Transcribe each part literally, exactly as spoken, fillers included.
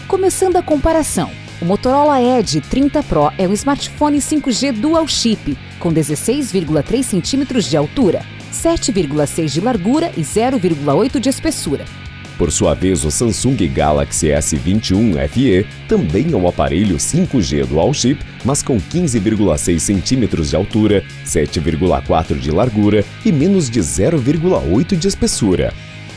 Começando a comparação, o Motorola Edge trinta Pro é um smartphone cinco G Dual Chip, com dezesseis vírgula três centímetros de altura, sete vírgula seis de largura e zero vírgula oito de espessura. Por sua vez, o Samsung Galaxy S vinte e um F E também é um aparelho cinco G Dual Chip, mas com quinze vírgula seis centímetros de altura, sete vírgula quatro de largura e menos de zero vírgula oito de espessura.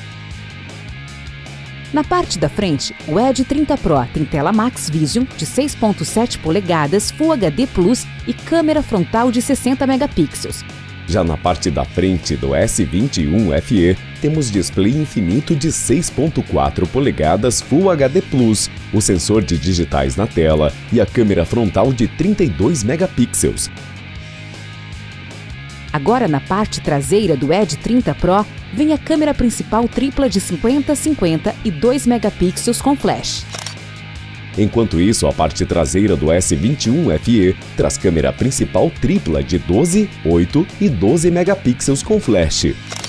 Na parte da frente, o Edge trinta Pro tem tela Max Vision de seis vírgula sete polegadas, Full H D Plus e câmera frontal de sessenta megapixels. Já na parte da frente do S vinte e um F E, temos display infinito de seis vírgula quatro polegadas Full H D Plus, o sensor de digitais na tela e a câmera frontal de trinta e dois megapixels. Agora, na parte traseira do Edge trinta Pro, vem a câmera principal tripla de cinquenta, cinquenta e dois megapixels com flash. Enquanto isso, a parte traseira do S vinte e um F E traz câmera principal tripla de doze, oito e doze megapixels com flash.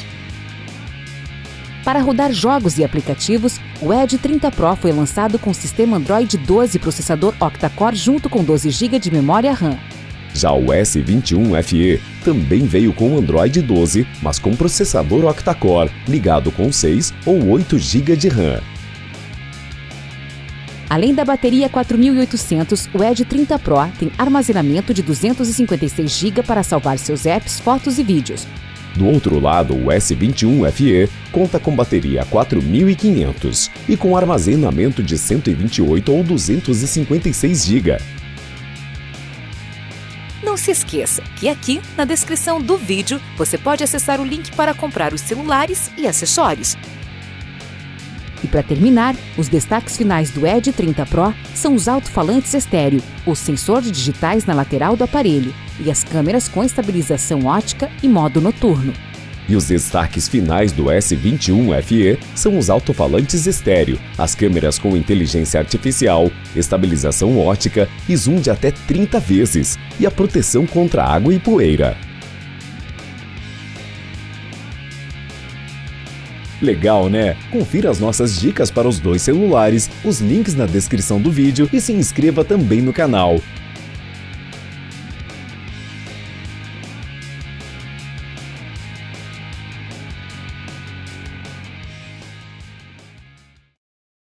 Para rodar jogos e aplicativos, o Edge trinta Pro foi lançado com sistema Android doze processador octa-core junto com doze gigas de memória RAM. Já o S vinte e um F E também veio com Android doze, mas com processador octa-core, ligado com seis ou oito gigas de RAM. Além da bateria quatro mil e oitocentos, o Edge trinta Pro tem armazenamento de duzentos e cinquenta e seis gigas para salvar seus apps, fotos e vídeos. Do outro lado, o S vinte e um F E conta com bateria quatro mil e quinhentos e com armazenamento de cento e vinte e oito ou duzentos e cinquenta e seis gigas. Não se esqueça que aqui, na descrição do vídeo, você pode acessar o link para comprar os celulares e acessórios. E para terminar, os destaques finais do Edge trinta Pro são os alto-falantes estéreo, o sensor de digitais na lateral do aparelho e as câmeras com estabilização ótica e modo noturno. E os destaques finais do S vinte e um F E são os alto-falantes estéreo, as câmeras com inteligência artificial, estabilização ótica e zoom de até trinta vezes e a proteção contra água e poeira. Legal, né? Confira as nossas dicas para os dois celulares, os links na descrição do vídeo e se inscreva também no canal.